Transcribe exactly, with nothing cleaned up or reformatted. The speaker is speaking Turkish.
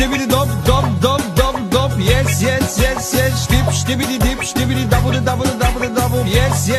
ştibidi dop dop dop dop dop. Yes yes yes yes. Ştip ştibidi dip ştibidi dabıdı dabıdı dabıdı dabı. Yes yes.